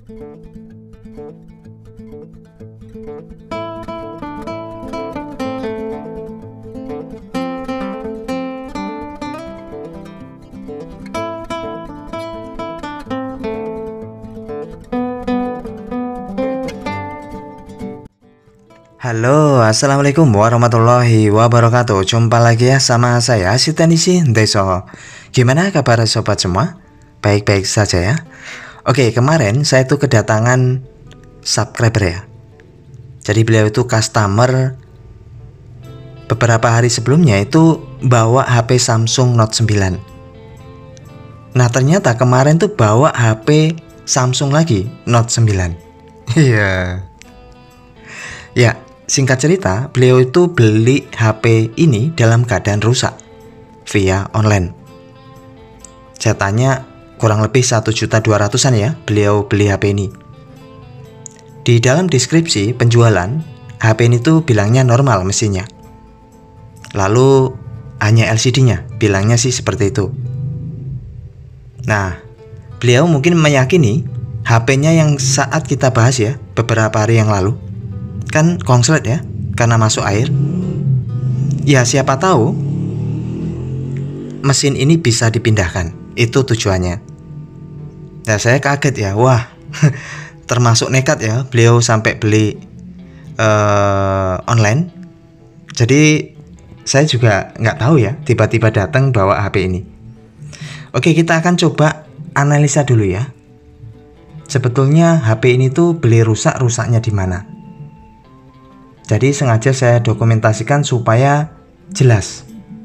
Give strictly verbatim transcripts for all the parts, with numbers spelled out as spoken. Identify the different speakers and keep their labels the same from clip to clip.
Speaker 1: Halo, assalamualaikum warahmatullahi wabarakatuh. Jumpa lagi ya sama saya Sitanisi Deso. Gimana kabar sobat semua? Baik-baik saja ya. Oke, kemarin saya tuh kedatangan subscriber ya. Jadi beliau itu customer. Beberapa hari sebelumnya itu bawa H P Samsung Note sembilan. Nah ternyata kemarin tuh bawa H P Samsung lagi Note sembilan. Iya. Ya, singkat cerita, beliau itu beli H P ini dalam keadaan rusak via online. Saya tanya, kurang lebih satu juta dua ratusan ya beliau beli H P ini. Di dalam deskripsi penjualan, H P ini tuh bilangnya normal mesinnya. Lalu hanya L C D-nya, bilangnya sih seperti itu. Nah, beliau mungkin meyakini H P-nya yang saat kita bahas ya beberapa hari yang lalu kan konslet ya, karena masuk air. Ya siapa tahu mesin ini bisa dipindahkan, itu tujuannya. Nah saya kaget ya, wah termasuk nekat ya beliau sampai beli uh, online. Jadi saya juga nggak tahu ya, tiba-tiba datang bawa H P ini. Oke, kita akan coba analisa dulu ya. Sebetulnya H P ini tuh beli rusak, rusaknya di mana? Jadi sengaja saya dokumentasikan supaya jelas.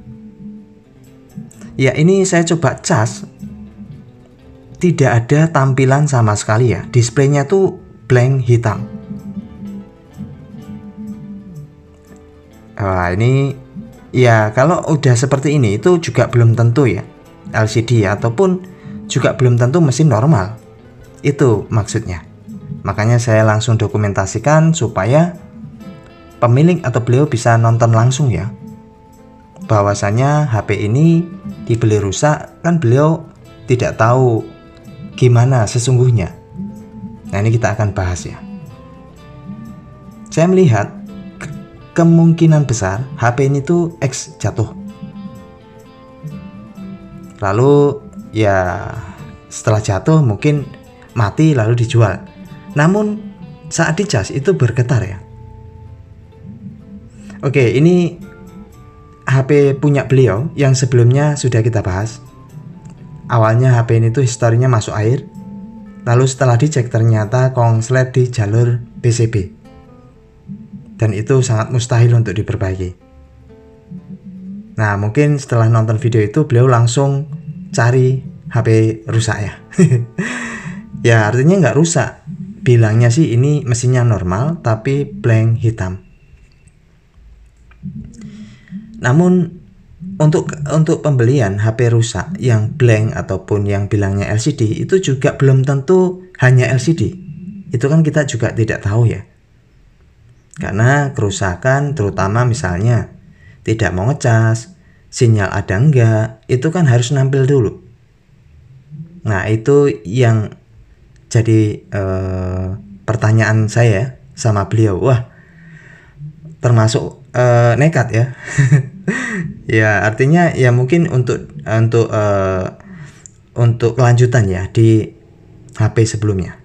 Speaker 1: Ya ini saya coba cas, tidak ada tampilan sama sekali ya. Displaynya tuh blank hitam. Wah ini ya kalau udah seperti ini itu juga belum tentu ya L C D ya, ataupun juga belum tentu mesin normal. Itu maksudnya. Makanya saya langsung dokumentasikan supaya pemilik atau beliau bisa nonton langsung ya, bahwasanya H P ini dibeli rusak, kan beliau tidak tahu gimana sesungguhnya. Nah ini kita akan bahas ya. Saya melihat ke kemungkinan besar H P ini tuh X jatuh. Lalu ya setelah jatuh mungkin mati lalu dijual. Namun saat dicas itu bergetar ya. Oke, ini H P punya beliau yang sebelumnya sudah kita bahas. Awalnya H P ini tuh historinya masuk air. Lalu setelah dicek ternyata konslet di jalur P C B. Dan itu sangat mustahil untuk diperbaiki. Nah, mungkin setelah nonton video itu beliau langsung cari H P rusak ya. Ya, artinya nggak rusak. Bilangnya sih ini mesinnya normal tapi blank hitam. Namun untuk untuk pembelian H P rusak yang blank ataupun yang bilangnya L C D itu juga belum tentu hanya L C D. Itu kan kita juga tidak tahu ya. Karena kerusakan terutama misalnya tidak mau ngecas, sinyal ada enggak, itu kan harus nampil dulu. Nah itu yang jadi eh, pertanyaan saya sama beliau. Wah termasuk eh, nekat ya. Ya artinya ya mungkin untuk untuk uh, untuk kelanjutan ya di H P sebelumnya.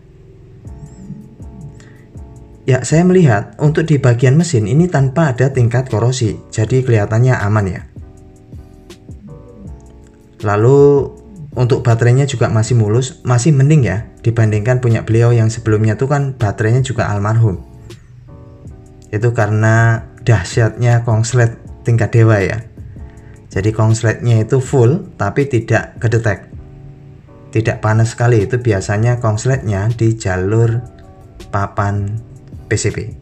Speaker 1: Ya saya melihat untuk di bagian mesin ini tanpa ada tingkat korosi, jadi kelihatannya aman ya. Lalu untuk baterainya juga masih mulus, masih mending ya dibandingkan punya beliau yang sebelumnya tuh kan baterainya juga almarhum. Itu karena dahsyatnya konslet tingkat dewa ya. Jadi konsletnya itu full tapi tidak kedetek, tidak panas sekali. Itu biasanya konsletnya di jalur papan P C B.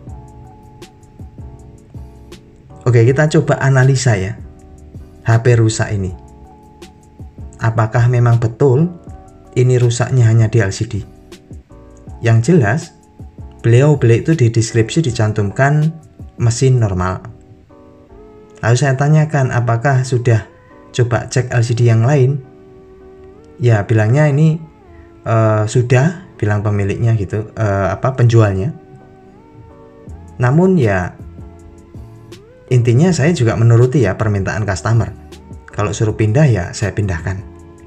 Speaker 1: Oke, kita coba analisa ya H P rusak ini. Apakah memang betul ini rusaknya hanya di L C D? Yang jelas beliau beli itu di deskripsi dicantumkan mesin normal. Lalu saya tanyakan apakah sudah coba cek L C D yang lain. Ya bilangnya ini uh, sudah bilang pemiliknya gitu, uh, apa penjualnya. Namun ya intinya saya juga menuruti ya permintaan customer. Kalau suruh pindah ya saya pindahkan.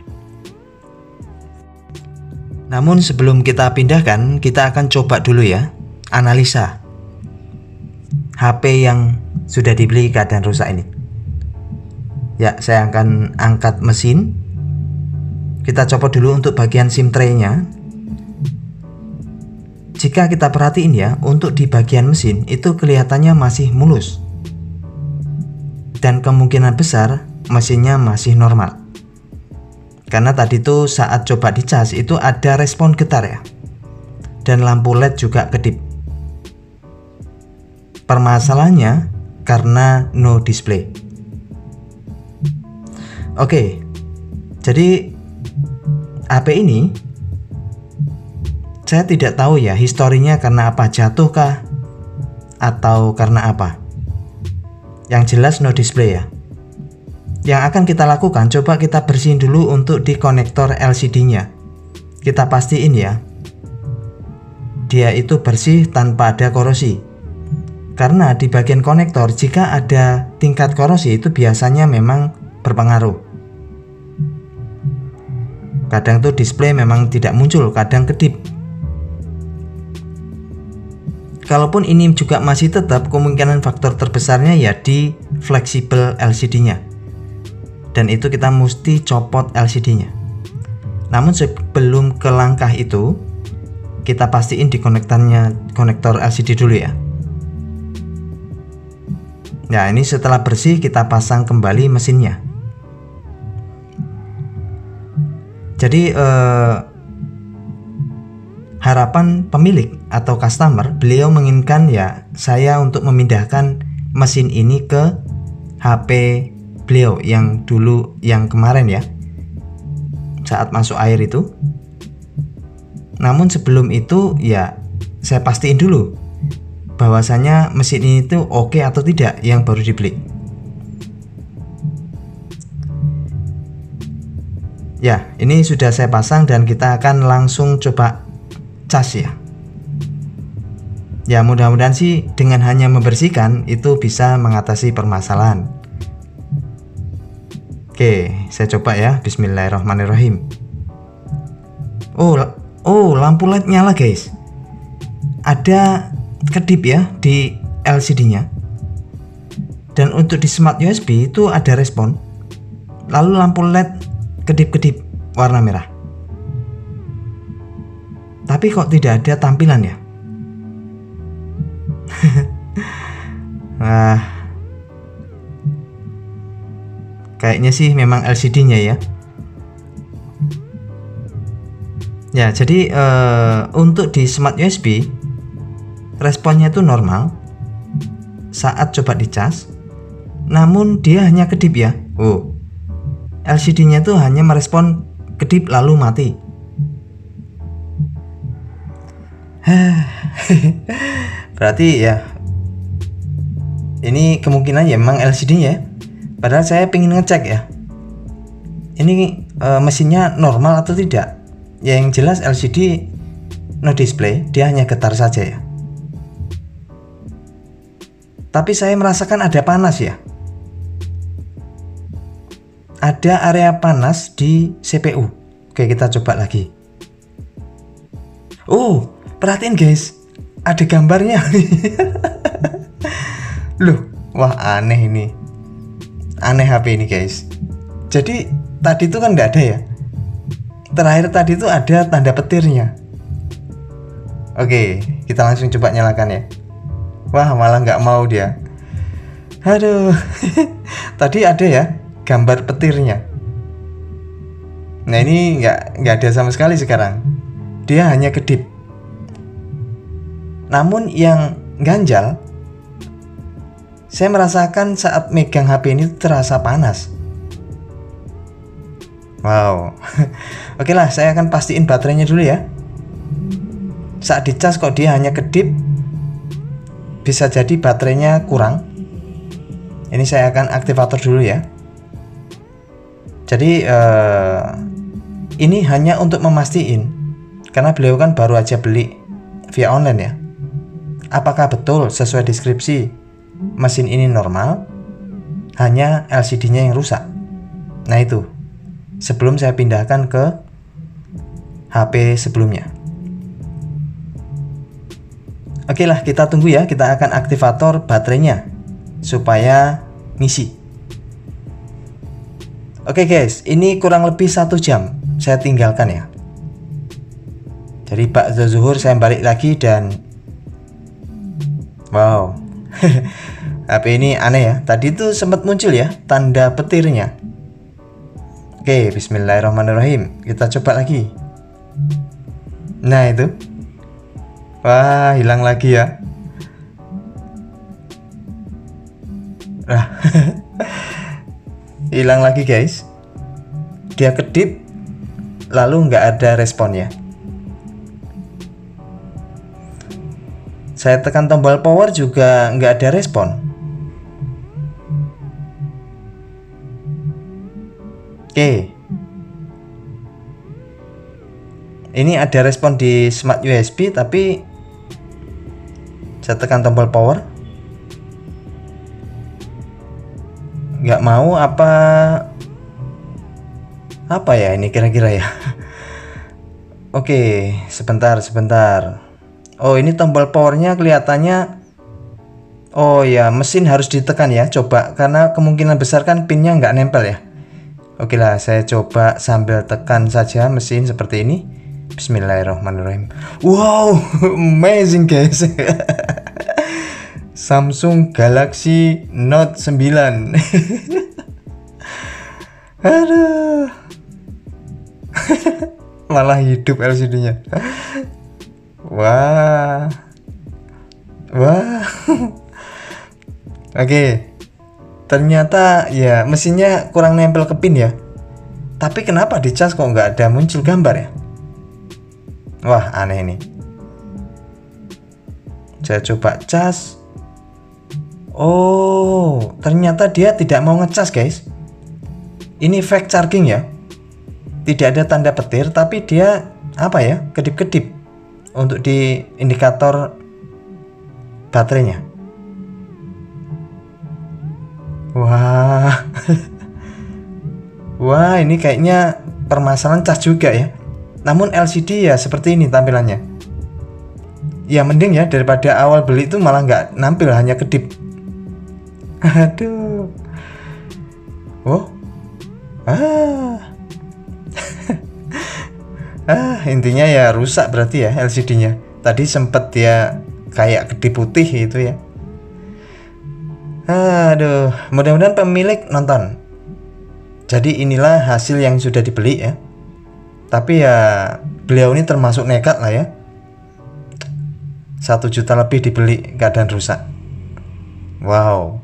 Speaker 1: Namun sebelum kita pindahkan, kita akan coba dulu ya analisa H P yang sudah dibeli keadaan rusak ini. Ya, saya akan angkat mesin. Kita copot dulu untuk bagian SIM tray-nya. Jika kita perhatiin ya, untuk di bagian mesin itu kelihatannya masih mulus. Dan kemungkinan besar mesinnya masih normal. Karena tadi tuh saat coba dicas itu ada respon getar ya. Dan lampu L E D juga kedip. Permasalahannya karena no display. Oke, jadi H P ini saya tidak tahu ya historinya karena apa, jatuh kah atau karena apa. Yang jelas no display ya. Yang akan kita lakukan, coba kita bersihin dulu untuk di konektor L C D-nya. Kita pastiin ya, dia itu bersih tanpa ada korosi. Karena di bagian konektor jika ada tingkat korosi itu biasanya memang berpengaruh. Kadang tuh display memang tidak muncul, kadang kedip. Kalaupun ini juga masih tetap, kemungkinan faktor terbesarnya ya di fleksibel L C D-nya. Dan itu kita mesti copot L C D-nya. Namun sebelum ke langkah itu, kita pastiin di konektornya, konektor L C D dulu ya. Nah, ini setelah bersih kita pasang kembali mesinnya. Jadi eh, harapan pemilik atau customer, beliau menginginkan ya saya untuk memindahkan mesin ini ke H P beliau yang dulu, yang kemarin ya, saat masuk air itu. Namun sebelum itu ya saya pastiin dulu bahwasanya mesin ini tuh oke atau tidak yang baru dibeli. Ya, ini sudah saya pasang dan kita akan langsung coba cas ya. Ya, mudah-mudahan sih dengan hanya membersihkan itu bisa mengatasi permasalahan. Oke, saya coba ya. Bismillahirrahmanirrahim. Oh, oh lampu L E D nyala guys. Ada kedip ya di L C D-nya. Dan untuk di smart U S B itu ada respon. Lalu lampu L E D kedip-kedip warna merah. Tapi kok tidak ada tampilan ya? Nah, kayaknya sih memang L C D-nya ya. Ya, jadi eh, untuk di smart U S B responnya itu normal saat coba dicas. Namun dia hanya kedip ya. Oh, L C D-nya itu hanya merespon kedip lalu mati. Berarti ya ini kemungkinan ya memang L C D-nya ya. Padahal saya pengen ngecek ya, ini e, mesinnya normal atau tidak. Ya, yang jelas L C D no display, dia hanya getar saja ya. Tapi saya merasakan ada panas ya. Ada area panas di C P U. Oke, kita coba lagi. Oh, perhatiin guys, ada gambarnya. Loh, wah aneh ini. Aneh H P ini guys. Jadi tadi itu kan nggak ada ya. Terakhir tadi itu ada tanda petirnya. Oke, kita langsung coba nyalakan ya. Wah, malah nggak mau dia. Aduh. Tadi ada ya gambar petirnya. Nah, ini nggak nggak ada sama sekali sekarang. Dia hanya kedip. Namun yang ganjal, saya merasakan saat megang H P ini terasa panas. Wow. Oke lah, saya akan pastiin baterainya dulu ya. Saat dicas kok dia hanya kedip, bisa jadi baterainya kurang. Ini saya akan aktivator dulu ya. Jadi eh, ini hanya untuk memastikan Karena beliau kan baru aja beli via online ya. Apakah betul sesuai deskripsi mesin ini normal, hanya L C D-nya yang rusak? Nah itu, sebelum saya pindahkan ke H P sebelumnya. Oke lah, kita tunggu ya. Kita akan aktivator baterainya supaya ngisi. Oke guys, ini kurang lebih satu jam saya tinggalkan ya. Jadi Pak Zuhur saya balik lagi dan wow, H P ini aneh ya. Tadi tuh sempat muncul ya tanda petirnya. Oke, bismillahirrahmanirrahim. Kita coba lagi. Nah itu, wah hilang lagi ya. Nah, hilang lagi guys. Dia kedip, lalu nggak ada responnya. Saya tekan tombol power juga nggak ada respon. Oke, ini ada respon di smart U S B, tapi saya tekan tombol power nggak mau. Apa apa ya ini kira-kira ya. Oke, sebentar sebentar. Oh, ini tombol powernya kelihatannya. Oh ya, mesin harus ditekan ya. Coba, karena kemungkinan besar kan pinnya nggak nempel ya. Oke lah, saya coba sambil tekan saja mesin seperti ini. Bismillahirrahmanirrahim. Wow, amazing guys. Samsung Galaxy Note sembilan. Aduh. Malah hidup L C D-nya. Wah, wah, oke. Ternyata ya mesinnya kurang nempel ke pin ya. Tapi kenapa di cas kok nggak ada muncul gambar ya? Wah, aneh ini. Saya coba cas. Oh, ternyata dia tidak mau ngecas guys. Ini fake charging ya. Tidak ada tanda petir, tapi dia apa ya? Kedip-kedip untuk di indikator baterainya. Wah. Wah, ini kayaknya permasalahan cas juga ya. Namun L C D ya seperti ini tampilannya. Ya mending ya, daripada awal beli itu malah nggak nampil, hanya kedip. Aduh. Oh. Ah. Ah, intinya ya rusak berarti ya L C D-nya. Tadi sempet dia kayak kedip putih gitu ya. Aduh, mudah-mudahan pemilik nonton. Jadi inilah hasil yang sudah dibeli ya. Tapi ya beliau ini termasuk nekat lah ya. Satu juta lebih dibeli keadaan rusak. Wow.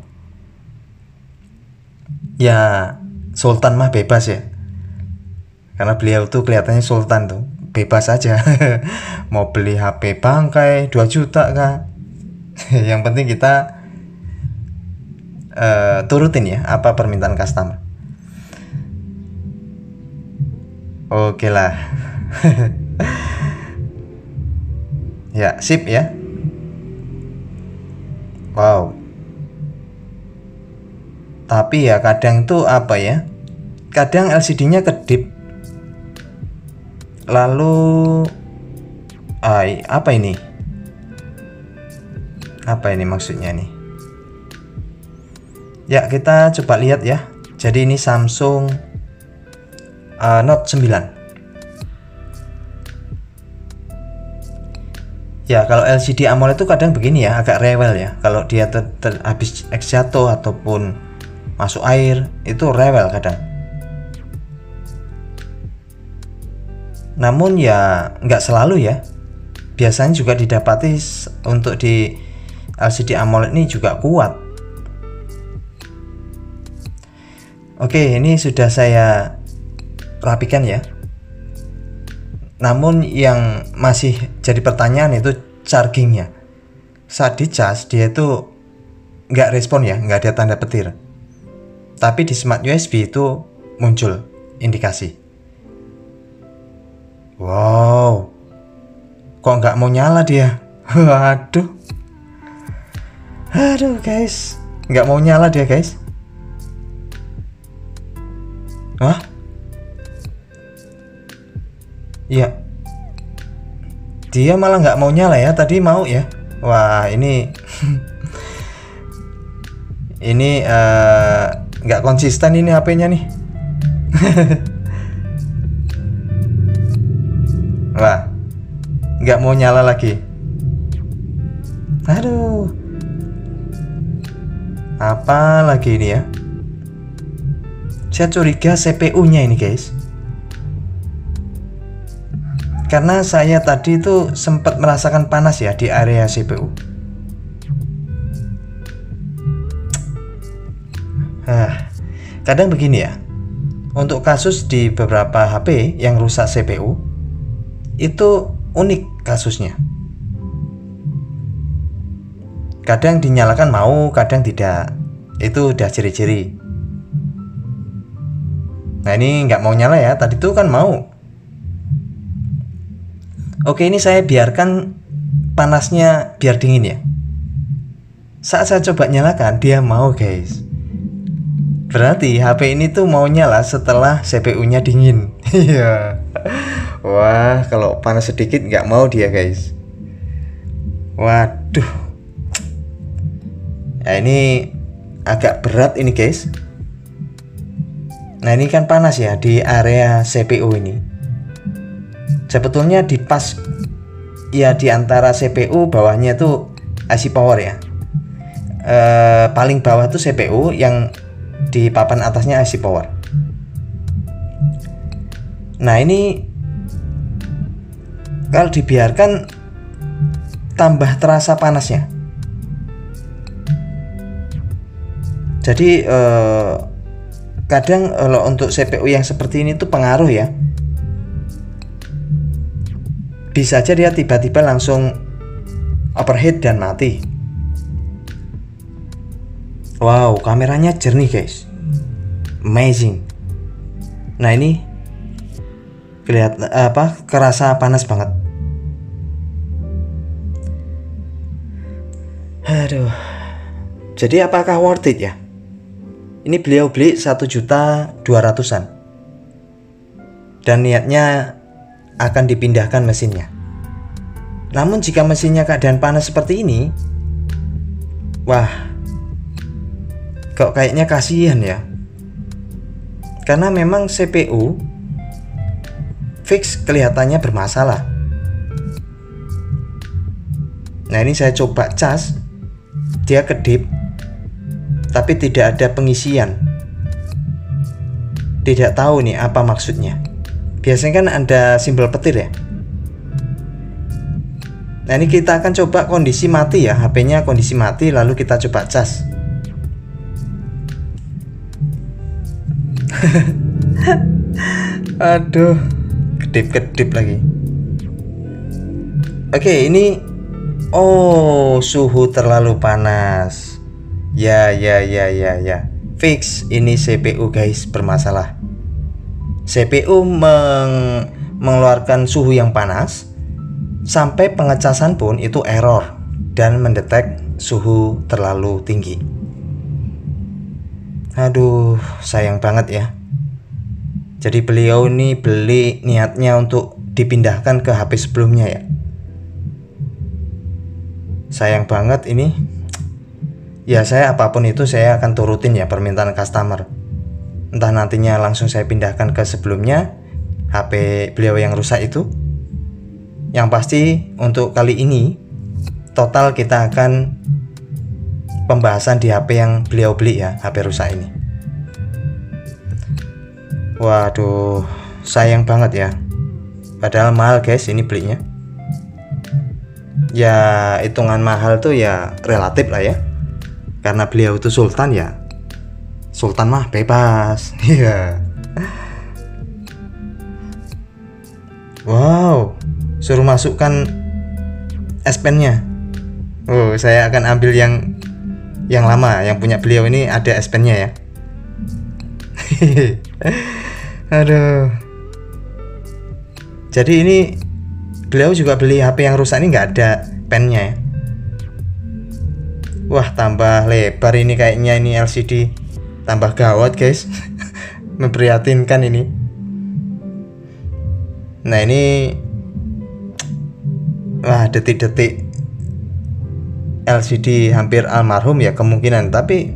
Speaker 1: Ya Sultan mah bebas ya. Karena beliau tuh kelihatannya sultan tuh, bebas aja. Mau beli H P bangkai dua juta kah. Yang penting kita uh, turutin ya apa permintaan customer. Oke lah. Ya, sip ya. Wow. Tapi ya kadang tuh apa ya? Kadang L C D-nya kedip. Lalu ay, apa ini? Apa ini maksudnya nih? Ya, kita coba lihat ya. Jadi ini Samsung uh, Note sembilan. Ya, kalau L C D AMOLED itu kadang begini ya, agak rewel ya. Kalau dia ter, ter, habis eks jatuh ataupun masuk air, itu rewel kadang. Namun ya nggak selalu ya. Biasanya juga didapati untuk di L C D AMOLED ini juga kuat. Oke, ini sudah saya rapikan ya. Namun yang masih jadi pertanyaan itu chargingnya. Saat dicas dia itu nggak respon ya, nggak ada tanda petir. Tapi di smart U S B itu muncul indikasi. Wow, Kok nggak mau nyala dia? Waduh. Aduh guys, nggak mau nyala dia guys. Wah. Iya. Dia malah nggak mau nyala ya, tadi mau ya. Wah ini ini nggak uh, konsisten ini H P-nya nih. Wah, nggak mau nyala lagi. Aduh, apa lagi ini ya? Saya curiga C P U-nya ini guys. Karena saya tadi itu sempat merasakan panas ya di area C P U. Nah, kadang begini ya. Untuk kasus di beberapa H P yang rusak C P U itu unik kasusnya. Kadang dinyalakan mau, kadang tidak. Itu udah ciri-ciri. Nah ini nggak mau nyala ya. Tadi tuh kan mau. Oke, ini saya biarkan panasnya biar dingin ya. Saat saya coba nyalakan, dia mau guys. Berarti H P ini tuh mau nyala setelah C P U-nya dingin. Iya. Wah, kalau panas sedikit nggak mau dia guys. Waduh. Nah ini agak berat ini guys. Nah ini kan panas ya di area C P U ini. Sebetulnya di pas ya di antara C P U bawahnya tuh I C power ya. E, paling bawah tuh C P U, yang di papan atasnya I C power. Nah ini kalau dibiarkan tambah terasa panasnya. Jadi e, kadang kalau untuk C P U yang seperti ini tuh pengaruh ya. Bisa aja dia tiba-tiba langsung overheat dan mati. Wow, kameranya jernih guys, amazing. Nah ini kelihatan apa, kerasa panas banget. Aduh. Jadi apakah worth it ya? Ini beliau beli satu juta dua ratusan dan niatnya akan dipindahkan mesinnya. Namun jika mesinnya keadaan panas seperti ini, wah, kok kayaknya kasihan ya. Karena memang C P U fix kelihatannya bermasalah. Nah ini saya coba cas, dia kedip, tapi tidak ada pengisian. Tidak tahu nih apa maksudnya. Biasanya kan ada simbol petir ya. Nah ini kita akan coba kondisi mati ya, H P-nya kondisi mati, lalu kita coba cas. Aduh, kedip-kedip lagi. Oke, ini oh, suhu terlalu panas. Ya, ya, ya, ya, ya. Fix ini C P U guys bermasalah. C P U meng mengeluarkan suhu yang panas, sampai pengecasan pun itu error dan mendetek suhu terlalu tinggi. Aduh, sayang banget ya. Jadi beliau ini beli niatnya untuk dipindahkan ke H P sebelumnya ya. Sayang banget ini. Ya saya apapun itu saya akan turutin ya permintaan customer. Entah nantinya langsung saya pindahkan ke sebelumnya H P beliau yang rusak itu. Yang pasti untuk kali ini total kita akan pembahasan di H P yang beliau beli ya, H P rusak ini. Waduh, sayang banget ya. Padahal mahal guys ini belinya. Ya hitungan mahal tuh ya relatif lah ya. Karena beliau itu sultan ya. Sultan mah bebas. Iya. Wow, suruh masukkan S Pen-nya. Oh, saya akan ambil yang yang lama, yang punya beliau ini ada S Pen-nya ya. Aduh. Jadi ini beliau juga beli H P yang rusak ini nggak ada pennya ya. Wah, tambah lebar ini kayaknya ini L C D, tambah gawat guys. Memprihatinkan ini. Nah ini, wah, detik-detik L C D hampir almarhum ya kemungkinan, tapi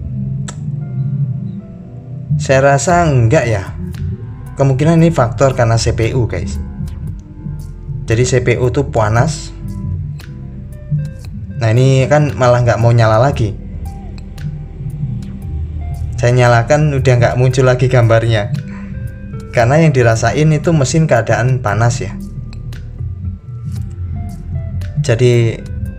Speaker 1: saya rasa enggak ya. Kemungkinan ini faktor karena C P U guys. Jadi C P U tuh panas. Nah ini kan malah nggak mau nyala lagi. Saya nyalakan udah nggak muncul lagi gambarnya, karena yang dirasain itu mesin keadaan panas ya. Jadi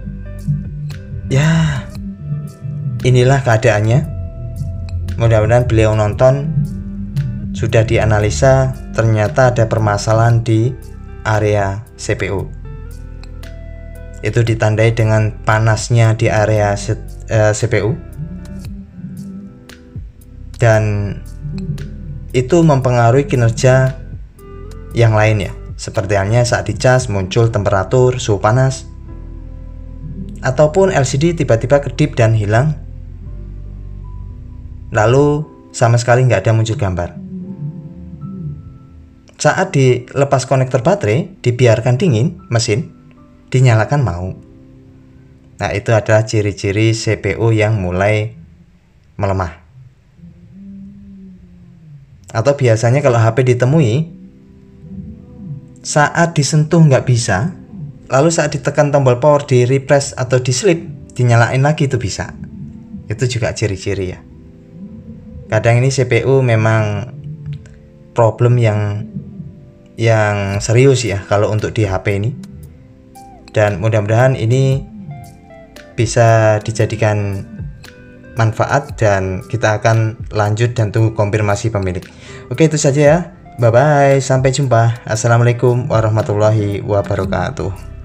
Speaker 1: ya inilah keadaannya. Mudah-mudahan beliau nonton, sudah dianalisa, ternyata ada permasalahan di area C P U. Itu ditandai dengan panasnya di area C P U, dan itu mempengaruhi kinerja yang lain ya, seperti halnya saat dicas muncul temperatur, suhu panas, ataupun L C D tiba-tiba kedip dan hilang, lalu sama sekali nggak ada muncul gambar. Saat dilepas konektor baterai, dibiarkan dingin mesin, dinyalakan mau. Nah itu adalah ciri-ciri C P U yang mulai melemah. Atau biasanya kalau H P ditemui, saat disentuh nggak bisa, lalu saat ditekan tombol power, di refresh atau di sleep, dinyalain lagi itu bisa. Itu juga ciri-ciri ya. Kadang ini C P U memang problem yang yang serius ya kalau untuk di H P ini. Dan mudah-mudahan ini bisa dijadikan manfaat, dan kita akan lanjut dan tunggu konfirmasi pemilik. Oke, itu saja ya. Bye bye, sampai jumpa. Assalamualaikum warahmatullahi wabarakatuh.